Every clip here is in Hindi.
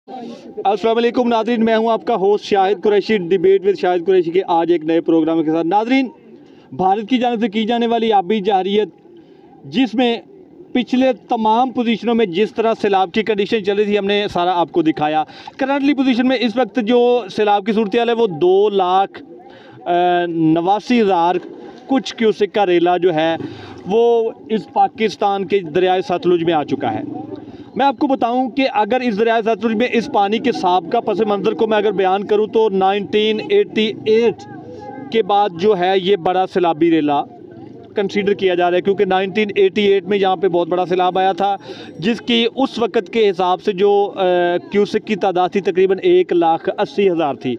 अस्सलाम वालेकुम नाज़रीन, मैं हूं आपका host Shahid Qureshi, debate with Shahid Qureshi के आज एक नए प्रोग्राम के साथ। नाज़रीन, भारत की जानिब से की जाने वाली आबी जारियत, जिसमें पिछले तमाम पोजीशनों में जिस तरह सैलाब की कंडीशन चल रही थी, हमने सारा आपको दिखाया। करंटली पोजीशन में इस वक्त जो सैलाब की सूरत हाल है वो 2,89,000 कुछ क्यूसिक का रेला जो है वो इस पाकिस्तान के दरियाए सतलुज में आ चुका है। मैं आपको बताऊं कि अगर इस दरियाए सतलुज में इस पानी के साबका पस मंज़र को मैं अगर बयान करूं तो 1988 के बाद जो है ये बड़ा सैलाबी रेला कंसीडर किया जा रहा है, क्योंकि 1988 में यहाँ पे बहुत बड़ा सैलाब आया था, जिसकी उस वक़्त के हिसाब से जो क्यूसिक की तादाद थी तकरीबन 1,80,000 थी।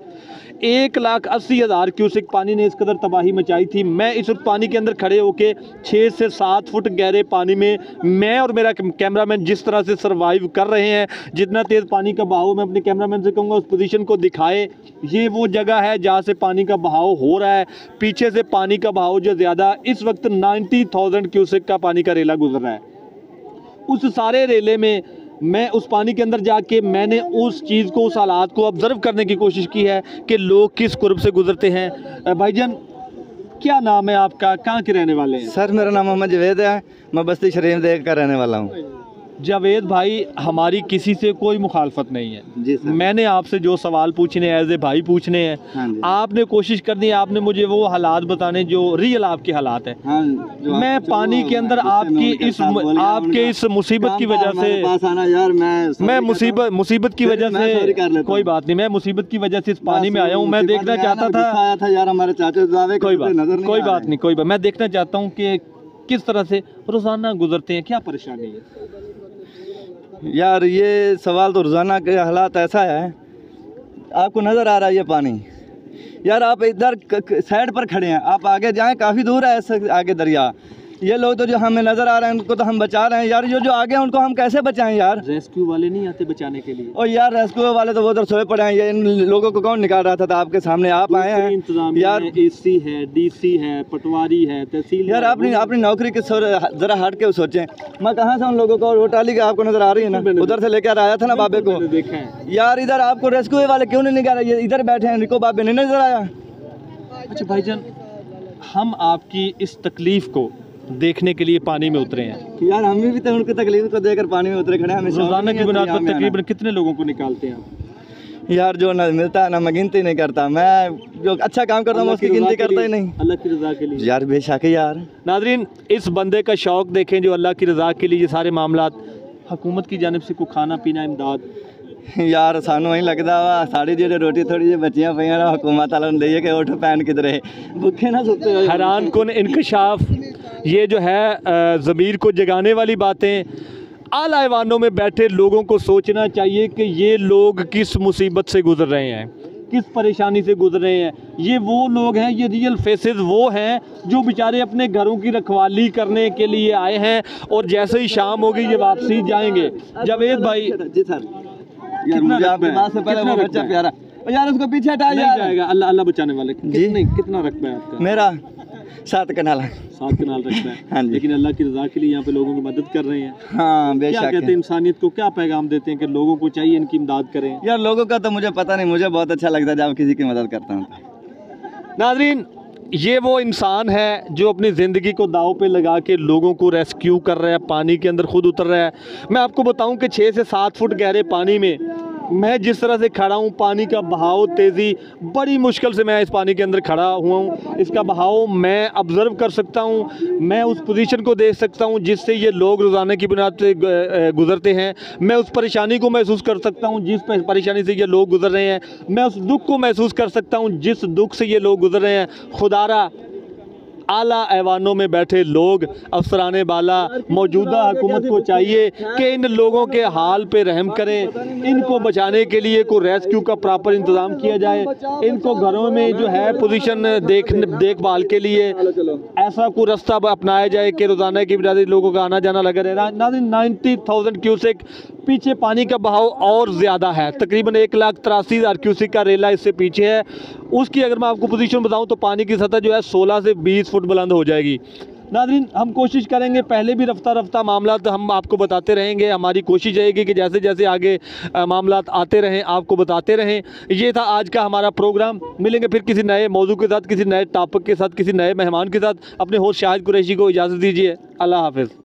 1,80,000 क्यूसिक पानी ने इस कदर तबाही मचाई थी। मैं इस वक्त पानी के अंदर खड़े होके 6 से 7 फुट गहरे पानी में मैं और मेरा कैमरामैन जिस तरह से सर्वाइव कर रहे हैं, जितना तेज़ पानी का बहाव, मैं अपने कैमरामैन से कहूँगा उस पोजीशन को दिखाए। ये वो जगह है जहाँ से पानी का बहाव हो रहा है। पीछे से पानी का बहाव जो ज़्यादा, इस वक्त 90,000 क्यूसिक का पानी का रेला गुजर रहा है। उस सारे रेले में मैं उस पानी के अंदर जाके मैंने उस चीज़ को, उस हालात को ऑब्ज़र्व करने की कोशिश की है कि लोग किस कुर्ब से गुजरते हैं। भाईजान, क्या नाम है आपका, कहाँ के रहने वाले हैं? सर, मेरा नाम मोहम्मद जावेद है, मैं बस्ती शरीफ देख का रहने वाला हूँ। जावेद भाई, हमारी किसी से कोई मुखालफत नहीं है जी सर। मैंने आपसे जो सवाल पूछने एज ए भाई पूछने हैं, हाँ जी। आपने कोशिश करनी है, आपने मुझे वो हालात बताने जो रियल आपके हालात हैं। हाँ, मैं पानी के अंदर आपकी इस मुसीबत की वजह से यार मैं मुसीबत की वजह से कोई बात नहीं, मैं मुसीबत की वजह से इस पानी में आया हूँ। मैं देखना चाहता था यार, हमारे चाचा कोई बात नहीं, मैं देखना चाहता हूँ कि किस तरह से रोजाना गुजरते हैं, क्या परेशानी है यार। ये सवाल तो रोज़ाना के हालात ऐसा है, आपको नज़र आ रहा है ये पानी, यार आप इधर साइड पर खड़े हैं, आप आगे जाएं, काफ़ी दूर है ऐसे आगे दरिया। ये लोग तो जो हमें नज़र आ रहे हैं उनको तो हम बचा रहे हैं यार, जो आगे हैं उनको हम कैसे बचाएं यार? रेस्क्यू वाले नहीं आते बचाने के लिए? और यार रेस्क्यू वाले तो वो उधर सोए पड़े हैं, ये इन लोगों को कौन निकाल रहा था? आपके सामने आप आए हैं यार। एसी है, डीसी है, पटवारी है, तहसील। यार अपनी नौकरी के जरा हट के सोचें। मैं कहाँ से उन लोगों को, वो टाली के आपको नजर आ रही है ना, उधर से लेकर आया था ना बाबे को, देखा है यार। इधर आपको रेस्क्यू वाले क्यों नहीं निकाल रहे? इधर बैठे हैं, निको बाबे नहीं नजर आया? अच्छा भाईजान, हम आपकी इस तकलीफ को देखने के लिए पानी में उतरे हैं यार। हम भी तो उनकी तकलीफ को देखकर पानी में उतरे खड़े हैं। रोजाना की बुनियाद पर तकरीबन कितने लोगों को निकालते हैं आप? यार जो ना मिलता है ना, मैं गिनती नहीं करता। मैं जो अच्छा काम करता हूँ उसकी गिनती करता ही नहीं। अल्लाह की रज़ा के लिए यार, बेशक यार। नाज़रीन, इस बंदे का शौक देखें जो अल्लाह की रज़ा के लिए ये सारे मामलात, हुकूमत की जानिब से कोई खाना पीना इमदाद यार सानू ही लगता वा साड़ी जो रोटी थोड़ी जी बचियां पई ना, हुकूमत वालों ने दे के उठ पैन किधरे भूखे ना सोते। हैरान कुन इंकशाफ, ये जो है ज़मीर को जगाने वाली बातें। आला ऐवानों में बैठे लोगों को सोचना चाहिए कि ये लोग किस मुसीबत से गुजर रहे हैं, किस परेशानी से गुजर रहे हैं। ये वो लोग हैं, ये रियल फेसेस वो हैं जो बेचारे अपने घरों की रखवाली करने के लिए आए हैं, और जैसे ही शाम होगी ये वापसी जाएंगे। जावेद भाई जी सर, यार मुझे आपकी बात से पहले वो बच्चा प्यारा, यार उसको पीछे हटा यार। जाएगा, अल्लाह बचाने वाले। कितना रकबा है आपका? मेरा 7 कनाल। 7 कनाल रकबा है। हाँ जी। लेकिन अल्लाह की रज़ा के लिए यहाँ पे लोगों की मदद कर रहे हैं। हाँ बेशक। क्या कहते हैं, इंसानियत को क्या पैगाम देते हैं कि लोगों को चाहिए इनकी इमदाद करें? यार लोगों का तो मुझे पता नहीं, मुझे बहुत अच्छा लगता है जब किसी की मदद करता हूँ। नाज़रीन, ये वो इंसान है जो अपनी ज़िंदगी को दाव पे लगा के लोगों को रेस्क्यू कर रहा है, पानी के अंदर खुद उतर रहा है। मैं आपको बताऊं कि 6 से 7 फुट गहरे पानी में मैं जिस तरह से खड़ा हूँ, पानी का बहाव, तेज़ी, बड़ी मुश्किल से मैं इस पानी के अंदर खड़ा हुआ हूँ। इसका बहाव मैं ऑब्ज़र्व कर सकता हूँ, मैं उस पोजीशन को देख सकता हूँ जिससे ये लोग रोज़ाना की बुनियाद पे गुज़रते हैं। मैं उस परेशानी को महसूस कर सकता हूँ जिस परेशानी से ये लोग गुज़र रहे हैं। मैं उस दुख को महसूस कर सकता हूँ जिस दुख से ये लोग गुज़र रहे हैं। खुदारा आला ऐवानों में बैठे लोग, अफसराने बाला, मौजूदा हुकूमत को चाहिए कि इन लोगों के हाल पे रहम करें, इनको बचाने के लिए कोई रेस्क्यू का प्रॉपर इंतज़ाम किया जाए, इनको घरों में जो है पोजीशन देखभाल के लिए ऐसा कोई रास्ता अपनाया जाए कि रोज़ाना की बुनियाद लोगों का आना जाना लगा रहे। 90,000 क्यूसेक पीछे पानी का बहाव और ज़्यादा है, तकरीबन 1,83,000 क्यूसेक का रेला इससे पीछे है। उसकी अगर मैं आपको पोजीशन बताऊं तो पानी की सतह जो है 16 से 20 फुट बुलंद हो जाएगी। नाज़रीन, हम कोशिश करेंगे, पहले भी रफ्ता रफ्ता मामला हम आपको बताते रहेंगे। हमारी कोशिश रहेगी कि जैसे जैसे आगे मामला आते रहें आपको बताते रहें। ये था आज का हमारा प्रोग्राम। मिलेंगे फिर किसी नए मौजू के साथ, किसी नए टॉपिक के साथ, किसी नए मेहमान के साथ। अपने होस्ट शाहिद कुरैशी को इजाज़त दीजिए। अल्लाह हाफ़िज़।